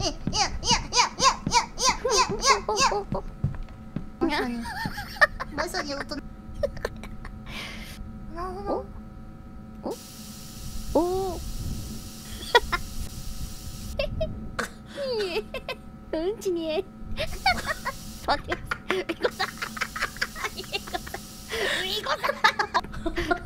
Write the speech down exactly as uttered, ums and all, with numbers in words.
まさにまさに大人。なるほど。 おおうんちにえ待ってみこさんみこさんみこさん